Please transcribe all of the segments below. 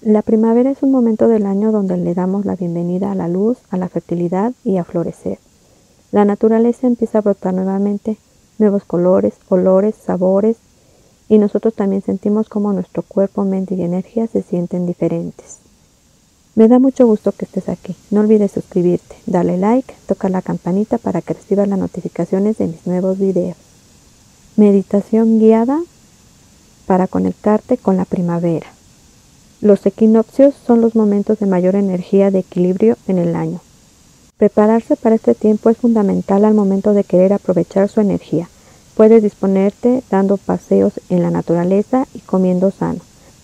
La primavera es un momento del año donde le damos la bienvenida a la luz, a la fertilidad y a florecer. La naturaleza empieza a brotar nuevamente, nuevos colores, olores, sabores, y nosotros también sentimos como nuestro cuerpo, mente y energía se sienten diferentes. Me da mucho gusto que estés aquí. No olvides suscribirte, darle like, tocar la campanita para que recibas las notificaciones de mis nuevos videos. Meditación guiada para conectarte con la primavera. Los equinoccios son los momentos de mayor energía de equilibrio en el año. Prepararse para este tiempo es fundamental al momento de querer aprovechar su energía. Puedes disponerte dando paseos en la naturaleza y comiendo sano.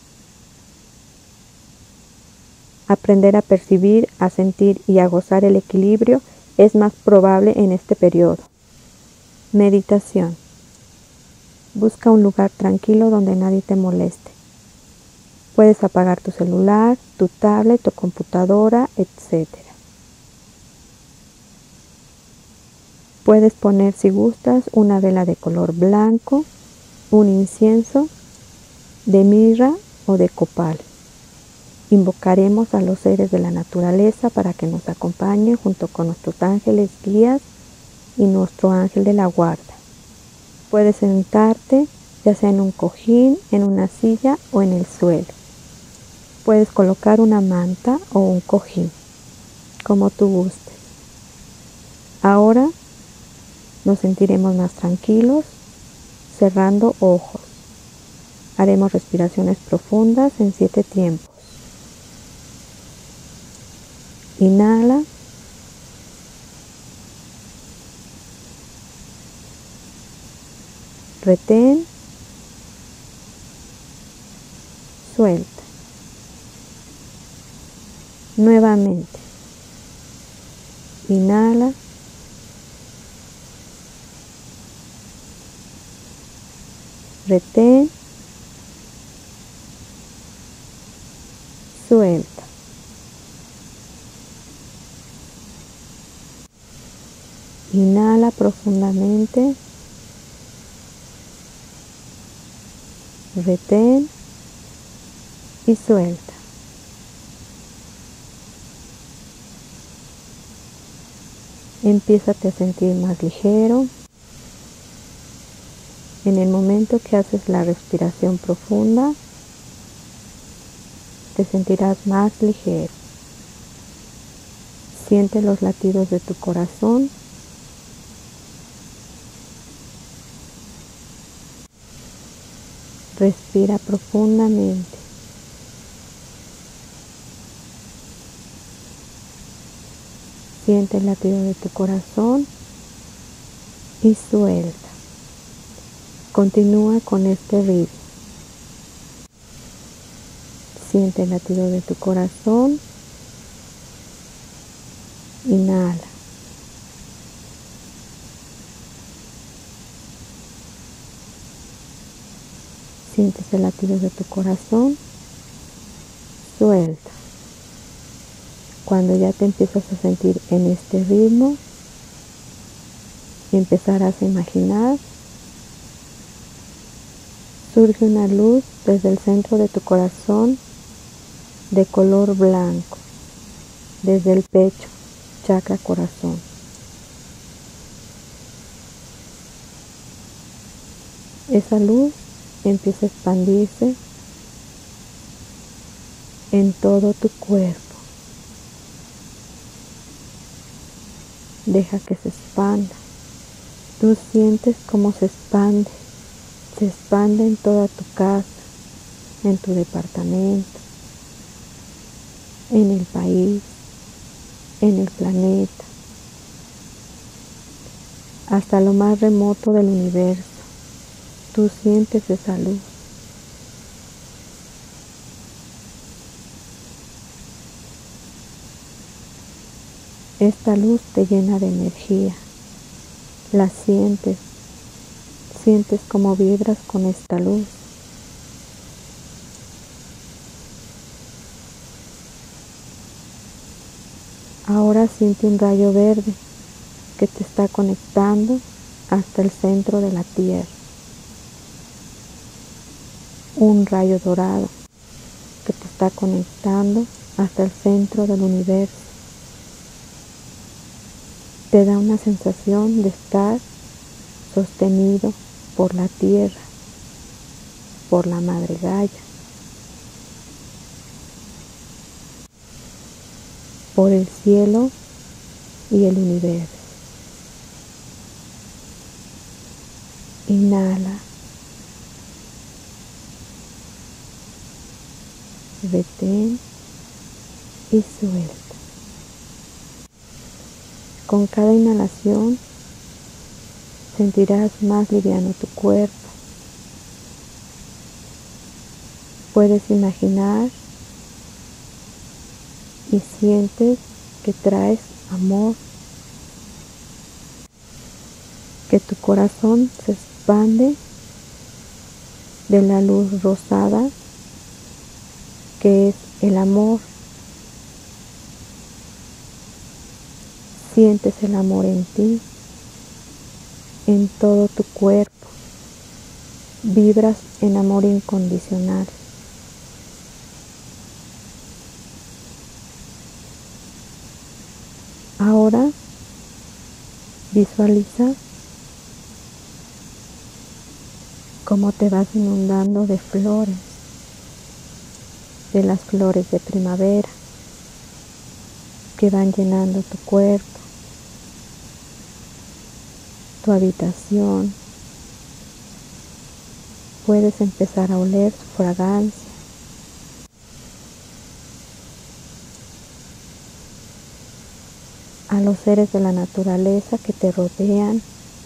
Aprender a percibir, a sentir y a gozar el equilibrio es más probable en este periodo. Meditación. Busca un lugar tranquilo donde nadie te moleste. Puedes apagar tu celular, tu tablet, tu computadora, etc. Puedes poner, si gustas, una vela de color blanco, un incienso de mirra o de copal. Invocaremos a los seres de la naturaleza para que nos acompañen junto con nuestros ángeles guías y nuestro ángel de la guarda. Puedes sentarte ya sea en un cojín, en una silla o en el suelo. Puedes colocar una manta o un cojín, como tú gustes. Ahora nos sentiremos más tranquilos, cerrando ojos. Haremos respiraciones profundas en 7 tiempos. Inhala. Retén. Suelta. Nuevamente. Inhala. Retén. Suelta. Inhala profundamente. Retén y suelta. Empiézate a sentir más ligero. En el momento que haces la respiración profunda, te sentirás más ligero. Siente los latidos de tu corazón. Respira profundamente. Siente el latido de tu corazón y suelta. Continúa con este ritmo. Siente el latido de tu corazón. Inhala. Sientes el latido de tu corazón. Suelta. Cuando ya te empiezas a sentir en este ritmo, empezarás a imaginar, surge una luz desde el centro de tu corazón de color blanco, desde el pecho, chakra corazón. Esa luz empieza a expandirse en todo tu cuerpo. Deja que se expanda. Tú sientes cómo se expande en toda tu casa, en tu departamento, en el país, en el planeta, hasta lo más remoto del universo. Tú sientes esa luz. Esta luz te llena de energía. La sientes. Sientes cómo vibras con esta luz. Ahora siente un rayo verde que te está conectando hasta el centro de la tierra. Un rayo dorado que te está conectando hasta el centro del universo. Te da una sensación de estar sostenido por la tierra, por la madre Gaia, por el cielo y el universo. Inhala, retén y suelta. Con cada inhalación sentirás más liviano tu cuerpo. Puedes imaginar y sientes que traes amor, que tu corazón se expande de la luz rosada que es el amor. Sientes el amor en ti, en todo tu cuerpo. Vibras en amor incondicional. Ahora visualiza cómo te vas inundando de flores, de las flores de primavera que van llenando tu cuerpo, tu habitación. Puedes empezar a oler su fragancia. A los seres de la naturaleza que te rodean,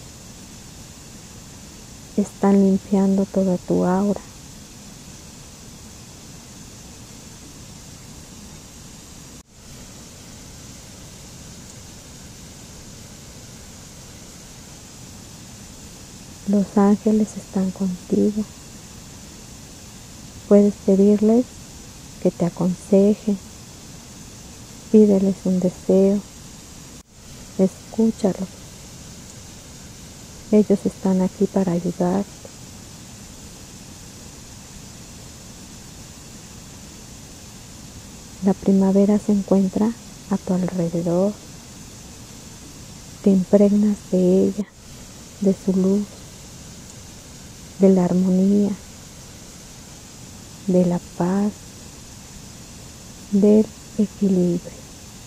están limpiando toda tu aura. Los ángeles están contigo. Puedes pedirles que te aconsejen. Pídeles un deseo. Escúchalos. Ellos están aquí para ayudarte. La primavera se encuentra a tu alrededor. Te impregnas de ella, de su luz, de la armonía, de la paz, del equilibrio.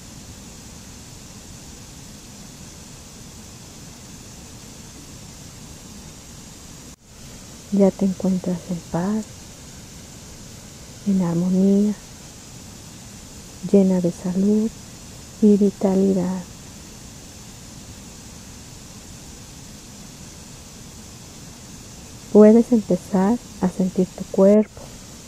Ya te encuentras en paz, en armonía, llena de salud y vitalidad. Puedes empezar a sentir tu cuerpo.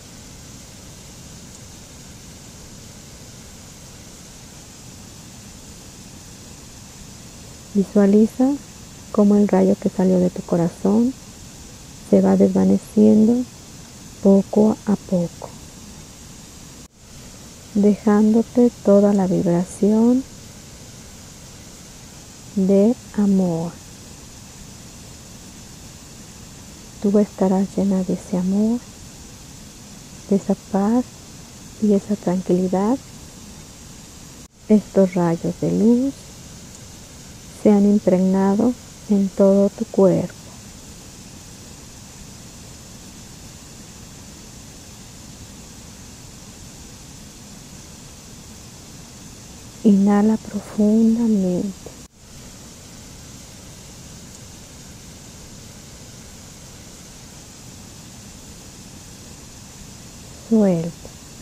Visualiza cómo el rayo que salió de tu corazón se va desvaneciendo poco a poco, dejándote toda la vibración de amor. Tú estarás llena de ese amor, de esa paz y esa tranquilidad. Estos rayos de luz se han impregnado en todo tu cuerpo. Inhala profundamente. Suelta.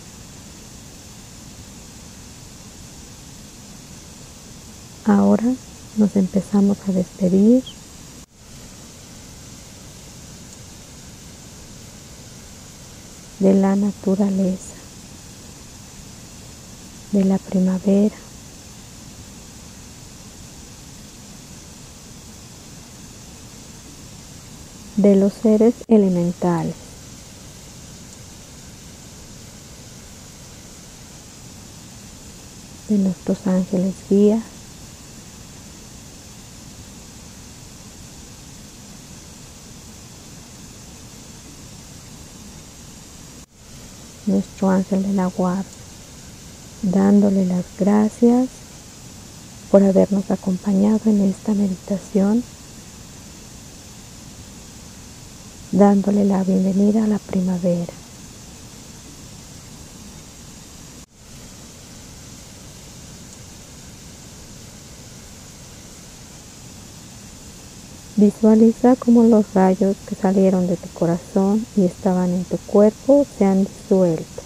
Ahora nos empezamos a despedir. De la naturaleza, de la primavera, de los seres elementales, de nuestros ángeles guías, nuestro ángel de la guarda, dándole las gracias por habernos acompañado en esta meditación, dándole la bienvenida a la primavera. Visualiza cómo los rayos que salieron de tu corazón y estaban en tu cuerpo se han disuelto.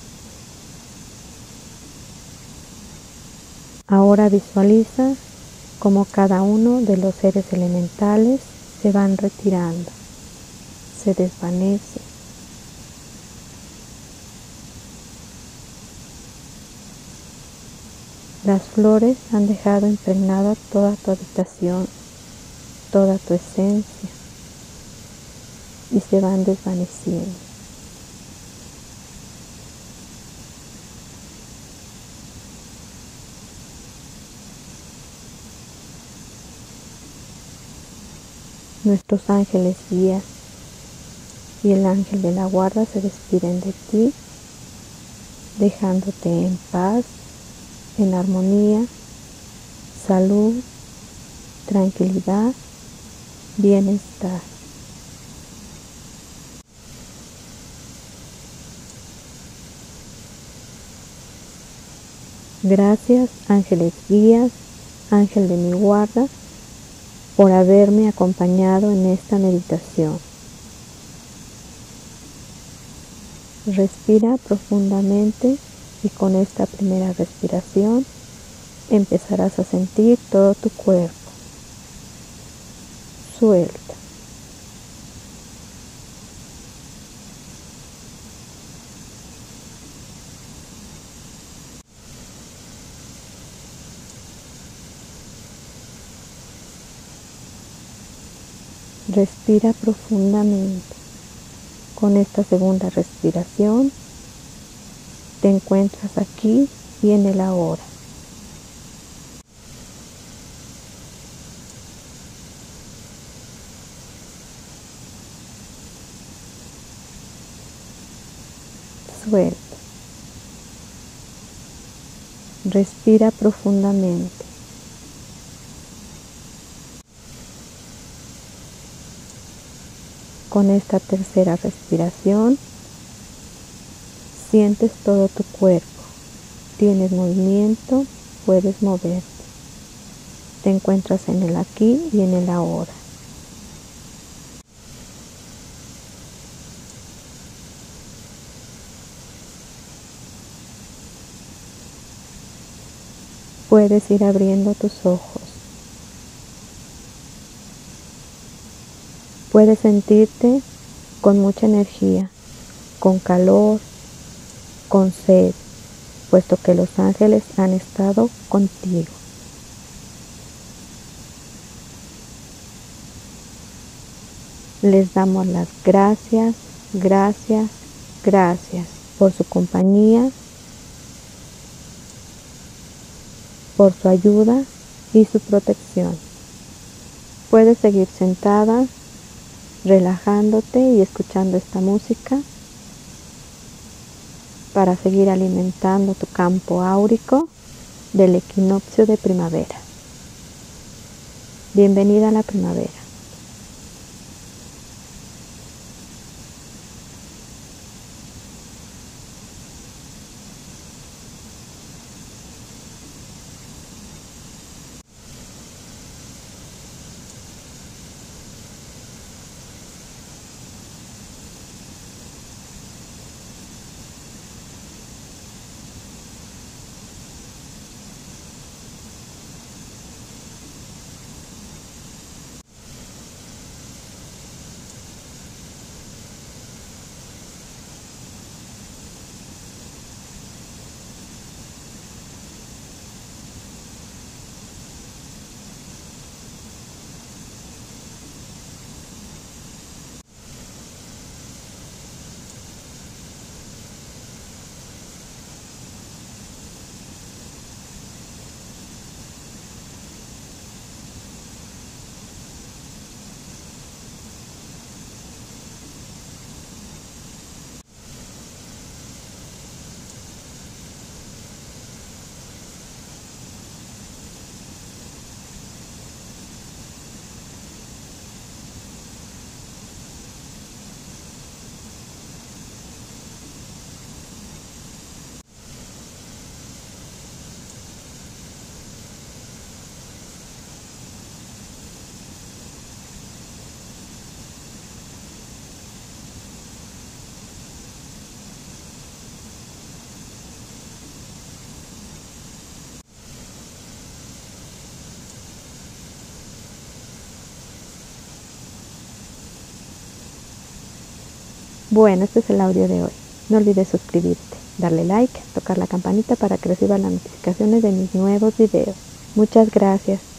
Ahora visualiza cómo cada uno de los seres elementales se van retirando, se desvanece. Las flores han dejado impregnada toda tu habitación, toda tu esencia, y se van desvaneciendo. Nuestros ángeles guías y el ángel de la guarda se despiden de ti, dejándote en paz, en armonía, salud, tranquilidad, bienestar. Gracias, ángeles guías, ángel de mi guarda, por haberme acompañado en esta meditación. Respira profundamente y con esta primera respiración empezarás a sentir todo tu cuerpo. Suelta. Respira profundamente. Con esta segunda respiración te encuentras aquí y en el ahora. Suelta. Respira profundamente. Con esta tercera respiración, sientes todo tu cuerpo. Tienes movimiento, puedes moverte. Te encuentras en el aquí y en el ahora. Puedes ir abriendo tus ojos. Puedes sentirte con mucha energía, con calor, con sed, puesto que los ángeles han estado contigo. Les damos las gracias, gracias, gracias por su compañía, por su ayuda y su protección. Puedes seguir sentada, relajándote y escuchando esta música para seguir alimentando tu campo áurico del equinoccio de primavera. Bienvenida a la primavera. Bueno, este es el audio de hoy. No olvides suscribirte, darle like, tocar la campanita para que recibas las notificaciones de mis nuevos videos. Muchas gracias.